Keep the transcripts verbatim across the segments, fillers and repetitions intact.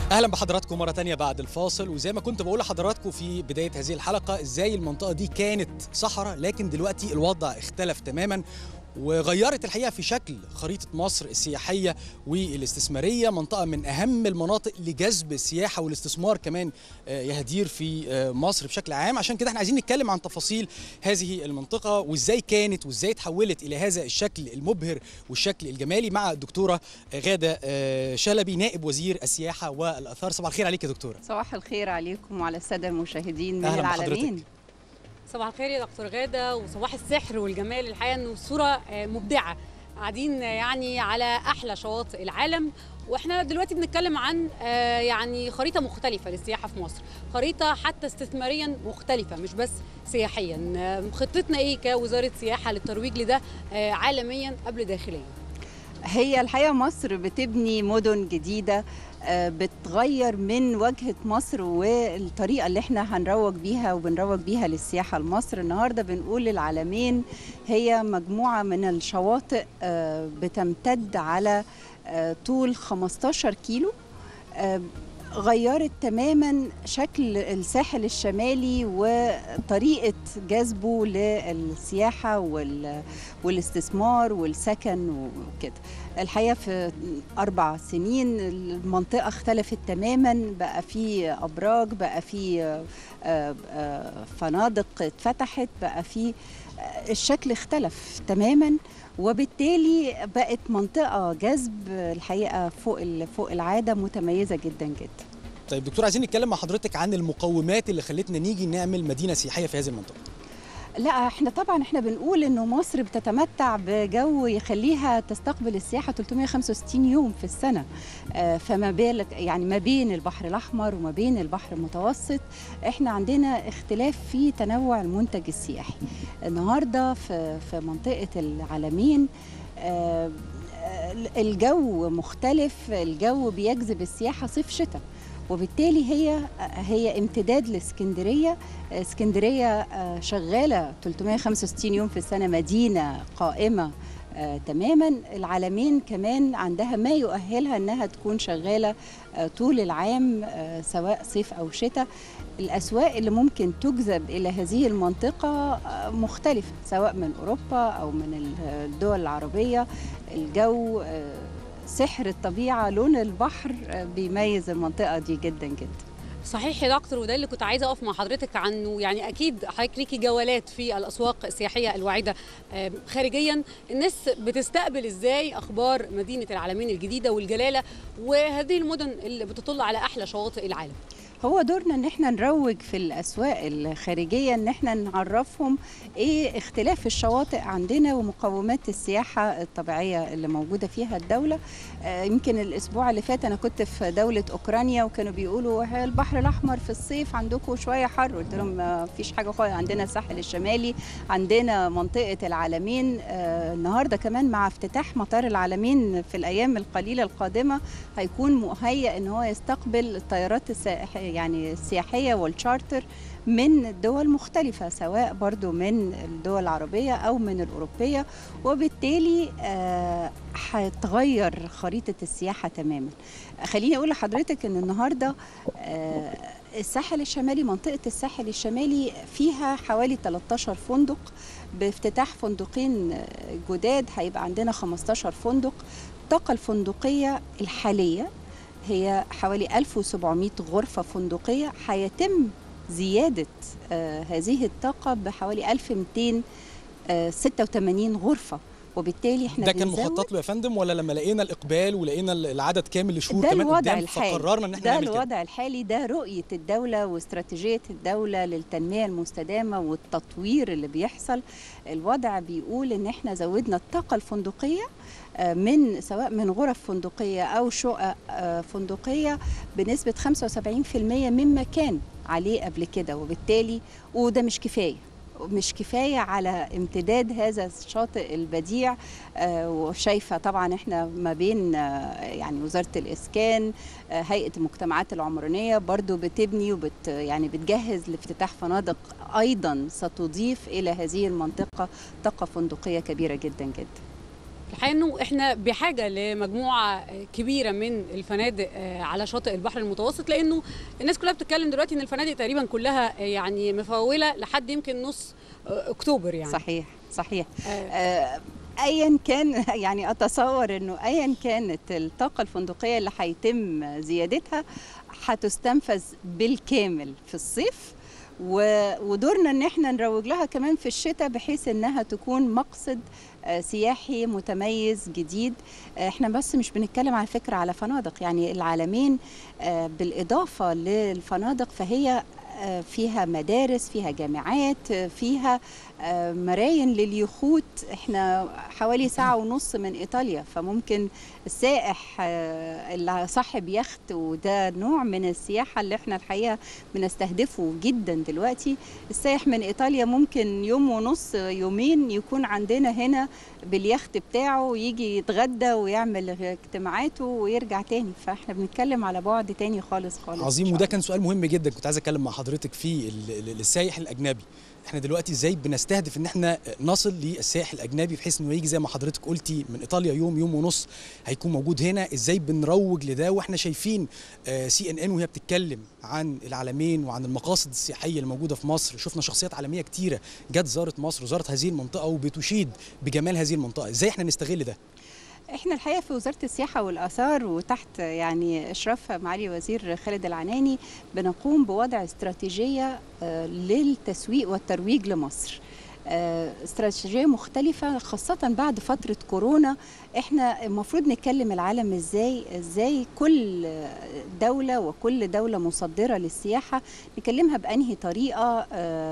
اهلا بحضراتكم مره تانية بعد الفاصل. وزي ما كنت بقول لحضراتكم في بدايه هذه الحلقه ازاي المنطقه دي كانت صحراء، لكن دلوقتي الوضع اختلف تماما وغيرت الحقيقه في شكل خريطه مصر السياحيه والاستثماريه. منطقه من اهم المناطق لجذب السياحه والاستثمار كمان يا هدير في مصر بشكل عام. عشان كده احنا عايزين نتكلم عن تفاصيل هذه المنطقه وازاي كانت وازاي اتحولت الى هذا الشكل المبهر والشكل الجمالي مع الدكتوره غاده شلبي نائب وزير السياحه والاثار. صباح الخير عليك يا دكتوره. صباح الخير عليكم وعلى الساده المشاهدين من أهلا العالمين. بحضرتك. صباح الخير يا دكتور غادة وصباح السحر والجمال. الحقيقة انه الصورة مبدعة، قاعدين يعني على احلى شواطئ العالم، واحنا دلوقتي بنتكلم عن يعني خريطة مختلفة للسياحة في مصر، خريطة حتى استثماريا مختلفة مش بس سياحيا. خطتنا ايه كوزارة سياحة للترويج لده عالميا قبل داخليا؟ هي الحقيقة مصر بتبني مدن جديدة بتغير من واجهة مصر والطريقة اللي احنا هنروج بيها وبنروج بيها للسياحة لمصر. النهاردة بنقول العلمين هي مجموعة من الشواطئ بتمتد على طول خمستاشر كيلو، غيرت تماما شكل الساحل الشمالي وطريقة جذبه للسياحة والاستثمار والسكن وكده. الحقيقة في أربع سنين المنطقة اختلفت تماما، بقى في أبراج، بقى في فنادق اتفتحت، بقى في الشكل اختلف تماما، وبالتالي بقت منطقة جذب الحقيقة فوق فوق العادة متميزة جدا جدا. طيب دكتور، عايزين نتكلم مع حضرتك عن المقومات اللي خلتنا نيجي نعمل مدينة سياحية في هذه المنطقة. لا احنا طبعا احنا بنقول انه مصر بتتمتع بجو يخليها تستقبل السياحه ثلاثمائة وخمسة وستين يوم في السنه، فما بالك يعني ما بين البحر الاحمر وما بين البحر المتوسط احنا عندنا اختلاف في تنوع المنتج السياحي. النهارده في في منطقه العلمين الجو مختلف، الجو بيجذب السياحه صيف شتاء، وبالتالي هي هي امتداد لاسكندريه. اسكندريه شغاله ثلاثمائة وخمسة وستين يوم في السنه، مدينه قائمه آه تماما. العلمين كمان عندها ما يؤهلها انها تكون شغاله آه طول العام آه سواء صيف او شتاء. الاسواق اللي ممكن تجذب الى هذه المنطقه آه مختلفه سواء من اوروبا او من الدول العربيه. الجو آه سحر الطبيعة، لون البحر بيميز المنطقة دي جدا جدا. صحيح يا دكتور، وده اللي كنت عايزه اقف مع حضرتك عنه. يعني اكيد حضرتك ليكي جولات في الاسواق السياحيه الواعده خارجيا، الناس بتستقبل ازاي اخبار مدينه العلمين الجديده والجلاله وهذه المدن اللي بتطل على احلى شواطئ العالم؟ هو دورنا ان احنا نروج في الاسواق الخارجيه، ان احنا نعرفهم ايه اختلاف الشواطئ عندنا ومقومات السياحه الطبيعيه اللي موجوده فيها الدوله. آه يمكن الاسبوع اللي فات انا كنت في دوله اوكرانيا وكانوا بيقولوا البحر الاحمر في الصيف عندكم شويه حر، قلت لهم ما فيش حاجه خالص، عندنا الساحل الشمالي، عندنا منطقه العلمين. آه النهارده كمان مع افتتاح مطار العلمين في الايام القليله القادمه هيكون مهيئ ان هو يستقبل الطيارات السائحيه يعني السياحية والشارتر من دول مختلفة، سواء برضو من الدول العربية أو من الأوروبية، وبالتالي هتغير خريطة السياحة تماما. خليني أقول لحضرتك أن النهاردة آه الساحل الشمالي، منطقة الساحل الشمالي فيها حوالي ثلاثة عشر فندق، بافتتاح فندقين جداد هيبقى عندنا خمستاشر فندق. الطاقة الفندقية الحالية هي حوالي ألف وسبعمائة غرفة فندقية، هيتم زيادة آه هذه الطاقة بحوالي ألف ومئتين وستة وثمانين غرفة، وبالتالي احنا ده كان مخطط له يا فندم ولا لما لقينا الإقبال ولقينا العدد كامل لشهور كمان قدام فقررنا ان احنا ده نعمل كده؟ ده الوضع الحالي، ده رؤية الدولة واستراتيجية الدولة للتنمية المستدامة والتطوير اللي بيحصل. الوضع بيقول ان احنا زودنا الطاقة الفندقية من سواء من غرف فندقية أو شقق فندقية بنسبة خمسة وسبعين بالمئة مما كان عليه قبل كده، وبالتالي وده مش كفاية مش كفاية على امتداد هذا الشاطئ البديع. آه وشايفة طبعا احنا ما بين آه يعني وزارة الإسكان، آه هيئة المجتمعات العمرانية برضو بتبني وبت يعني بتجهز لافتتاح فنادق أيضا ستضيف إلى هذه المنطقة طاقة فندقية كبيرة جدا جدا. الحقيقه انه احنا بحاجه لمجموعه كبيره من الفنادق على شاطئ البحر المتوسط، لانه الناس كلها بتتكلم دلوقتي ان الفنادق تقريبا كلها يعني مفوله لحد يمكن نص اكتوبر يعني. صحيح صحيح. آه ايا كان يعني اتصور انه ايا كانت الطاقه الفندقيه اللي هيتم زيادتها هتستنفذ بالكامل في الصيف، ودورنا ان احنا نروج لها كمان في الشتاء بحيث انها تكون مقصد سياحي متميز جديد. احنا بس مش بنتكلم على فكره على فنادق، يعني العلمين بالاضافه للفنادق فهي فيها مدارس، فيها جامعات، فيها مراين لليخوت. احنا حوالي ساعة ونص من إيطاليا، فممكن السائح اللي صاحب يخت، وده نوع من السياحة اللي احنا الحقيقة بنستهدفه جدا دلوقتي. السائح من إيطاليا ممكن يوم ونص يومين يكون عندنا هنا باليخت بتاعه، ويجي يتغدى ويعمل اجتماعاته ويرجع تاني. فاحنا بنتكلم على بعد تاني خالص خالص. عظيم. وده كان سؤال مهم جدا كنت عايز اتكلم مع حضرتك فيه، السائح الأجنبي. احنا دلوقتي ازاي بنستهدف ان احنا نصل للسائح الاجنبي بحيث انه يجي زي ما حضرتك قلتي من ايطاليا يوم يوم ونص هيكون موجود هنا؟ ازاي بنروج لده واحنا شايفين سي ان ان وهي بتتكلم عن العلمين وعن المقاصد السياحيه اللي موجوده في مصر؟ شفنا شخصيات عالميه كتيره جت زارت مصر وزارت هذه المنطقه وبتشيد بجمال هذه المنطقه. ازاي احنا نستغل ده؟ احنا الحقيقه في وزاره السياحه والاثار وتحت يعني اشراف معالي وزير خالد العناني بنقوم بوضع استراتيجيه للتسويق والترويج لمصر. استراتيجيه مختلفه خاصه بعد فتره كورونا. احنا المفروض نتكلم العالم ازاي ازاي كل دوله وكل دوله مصدره للسياحه نكلمها بانهي طريقه،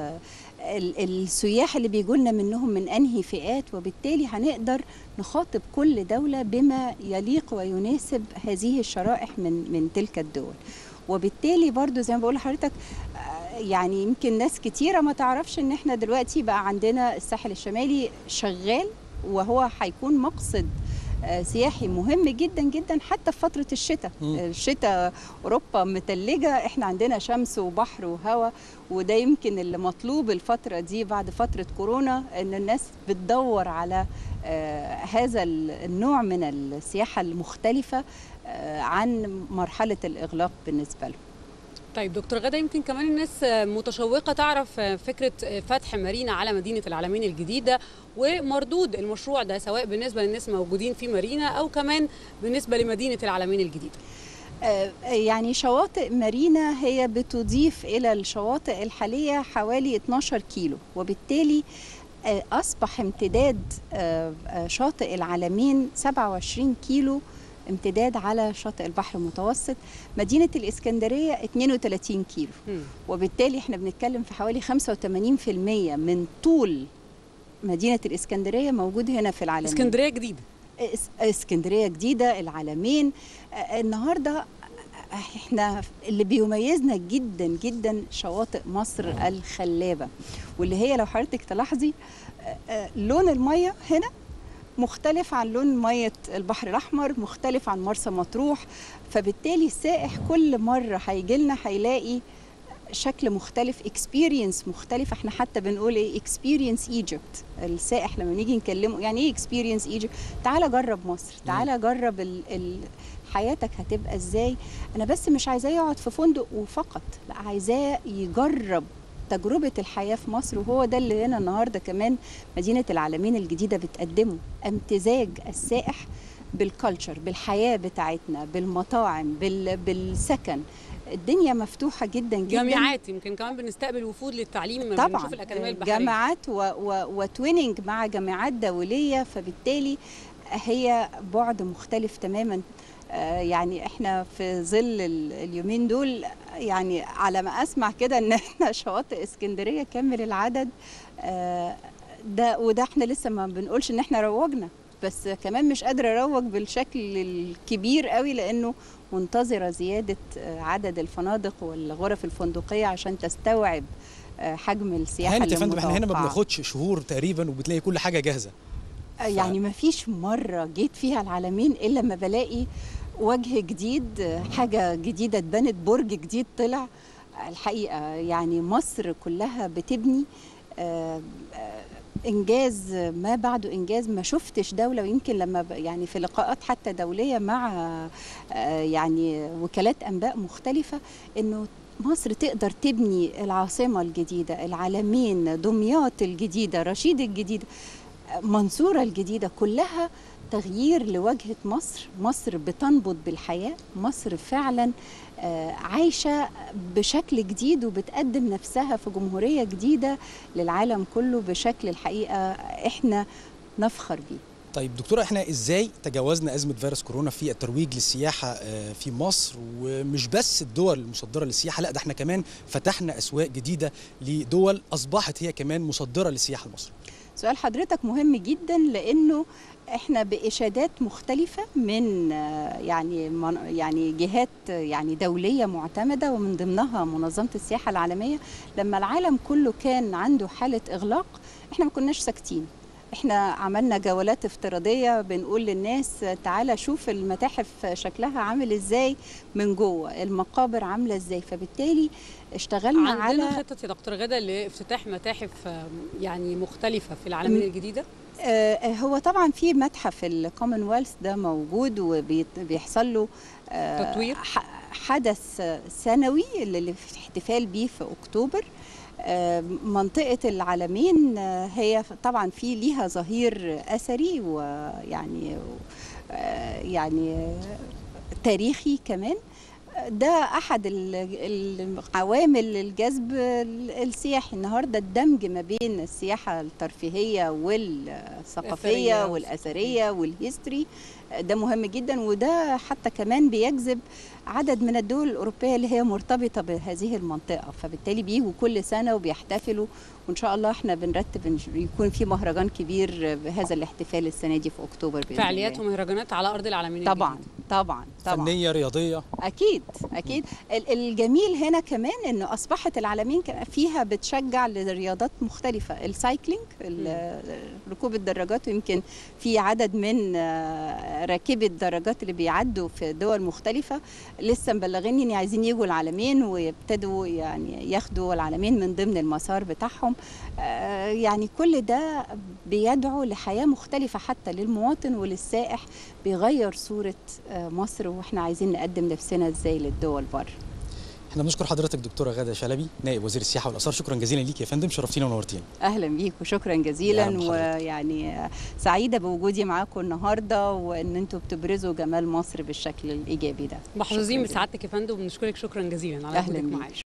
السياح اللي بيجوا لنا منهم من انهي فئات، وبالتالي هنقدر نخاطب كل دوله بما يليق ويناسب هذه الشرائح من من تلك الدول. وبالتالي برضو زي ما بقول لحضرتك يعني يمكن ناس كتيره ما تعرفش ان احنا دلوقتي بقى عندنا الساحل الشمالي شغال، وهو هيكون مقصد سياحي مهم جدا جدا حتى في فتره الشتاء. الشتاء اوروبا متلجه، احنا عندنا شمس وبحر وهواء، وده يمكن اللي مطلوب الفتره دي بعد فتره كورونا، ان الناس بتدور على آه هذا النوع من السياحه المختلفه آه عن مرحله الاغلاق بالنسبه لهم. طيب دكتور غادة، يمكن كمان الناس متشوقة تعرف فكرة فتح مارينا على مدينة العلمين الجديدة ومردود المشروع ده، سواء بالنسبة للناس موجودين في مارينا أو كمان بالنسبة لمدينة العلمين الجديدة. يعني شواطئ مارينا هي بتضيف إلى الشواطئ الحالية حوالي اتناشر كيلو، وبالتالي أصبح امتداد شاطئ العلمين سبعة وعشرين كيلو امتداد على شاطئ البحر المتوسط. مدينة الإسكندرية اتنين وتلاتين كيلو، م. وبالتالي احنا بنتكلم في حوالي خمسة وتمانين بالمية من طول مدينة الإسكندرية موجود هنا في العلمين. اسكندرية جديدة اسكندرية جديدة، العلمين. النهاردة احنا اللي بيميزنا جدا جدا شواطئ مصر الخلابة، واللي هي لو حضرتك تلاحظي لون المية هنا مختلف عن لون مية البحر الأحمر، مختلف عن مرسى مطروح، فبالتالي السائح كل مرة هيجي لنا هيلاقي شكل مختلف، اكسبيرينس مختلف. احنا حتى بنقول ايه اكسبيرينس ايجيبت. السائح لما نيجي نكلمه يعني ايه اكسبيرينس ايجيبت، تعالى جرب مصر، تعالى جرب ال ال حياتك هتبقى ازاي. انا بس مش عايزاه يقعد في فندق وفقط، لا عايزاه يجرب تجربة الحياة في مصر، وهو ده اللي هنا النهاردة كمان مدينة العلمين الجديدة بتقدمه، امتزاج السائح بالكالتشر، بالحياة بتاعتنا، بالمطاعم، بال... بالسكن. الدنيا مفتوحة جدا جدا. جامعات، يمكن كمان بنستقبل وفود للتعليم، طبعا بنشوف الأكاديمية البحرية، جامعات و... و... وتويننج مع جامعات دولية، فبالتالي هي بعد مختلف تماما. يعني احنا في ظل اليومين دول يعني على ما اسمع كده ان احنا شواطئ اسكندريه كامل العدد ده، وده احنا لسه ما بنقولش ان احنا روجنا، بس كمان مش قادره اروج بالشكل الكبير قوي لانه منتظره زياده عدد الفنادق والغرف الفندقيه عشان تستوعب حجم السياحه اللي يا فندم احنا هنا ما بناخدش شهور تقريبا وبتلاقي كل حاجه جاهزه. يعني ما فيش مره جيت فيها العلمين الا لما بلاقي وجه جديد، حاجة جديدة اتبنت، برج جديد طلع. الحقيقة يعني مصر كلها بتبني انجاز ما بعده انجاز. ما شفتش دوله، ويمكن لما يعني في لقاءات حتى دوليه مع يعني وكالات انباء مختلفه، انه مصر تقدر تبني العاصمه الجديده، العلمين، دمياط الجديده، رشيد الجديده، منصوره الجديده، كلها تغيير لوجهة مصر. مصر بتنبض بالحياة، مصر فعلا عايشة بشكل جديد وبتقدم نفسها في جمهورية جديدة للعالم كله بشكل الحقيقة احنا نفخر بيه. طيب دكتورة، احنا ازاي تجاوزنا أزمة فيروس كورونا في الترويج للسياحة في مصر؟ ومش بس الدول المصدرة للسياحة، لا ده احنا كمان فتحنا أسواق جديدة لدول أصبحت هي كمان مصدرة للسياحة المصرية. سؤال حضرتك مهم جدا، لأنه احنا بإشادات مختلفة من يعني يعني جهات يعني دولية معتمدة، ومن ضمنها منظمة السياحة العالمية. لما العالم كله كان عنده حالة إغلاق، احنا ما كناش ساكتين. احنا عملنا جولات افتراضية بنقول للناس تعالى شوف المتاحف شكلها عامل ازاي من جوه، المقابر عاملة ازاي. فبالتالي اشتغلنا عندنا على عندنا خطة يا دكتور غادة لافتتاح متاحف يعني مختلفة في العالمين الجديدة. آه هو طبعا في متحف الكومنولث ده موجود وبيحصل له آه تطوير، حدث سنوي اللي الاحتفال بيه في اكتوبر. منطقة العلمين هي طبعا في ليها ظهير أثري ويعني يعني تاريخي كمان. ده أحد العوامل الجذب السياحي النهاردة، الدمج ما بين السياحة الترفيهية والثقافية والأثرية والهيستوري، ده مهم جدا. وده حتى كمان بيجذب عدد من الدول الأوروبية اللي هي مرتبطة بهذه المنطقة، فبالتالي بيجوا كل سنة وبيحتفلوا. وإن شاء الله احنا بنرتب يكون في مهرجان كبير بهذا الاحتفال السنة دي في أكتوبر بإذن فعاليات الله. ومهرجانات على أرض العالمين طبعا الجديدة. طبعا طبعا فنية رياضية أكيد أكيد. الجميل هنا كمان إنه أصبحت العالمين فيها بتشجع لرياضات مختلفة، السايكلينج، ركوب الدراجات، ويمكن في عدد من راكبي الدراجات اللي بيعدوا في دول مختلفة لسه مبلغيني إن عايزين يجوا العالمين ويبتدوا يعني ياخدوا العالمين من ضمن المسار بتاعهم. يعني كل ده بيدعو لحياة مختلفة حتى للمواطن وللسائح، بيغير صورة مصر، واحنا عايزين نقدم نفسنا ازاي للدول بره. احنا بنشكر حضرتك دكتورة غادة شلبي، نائب وزير السياحة والآثار. شكرا جزيلا ليك يا فندم، شرفتينا ونورتينا. اهلا بيك وشكرا جزيلا، ويعني سعيدة بوجودي معاكم النهارده، وان انتم بتبرزوا جمال مصر بالشكل الايجابي ده. محظوظين بسعادتك يا فندم، وبنشكرك شكرا جزيلا على وجودك معانا.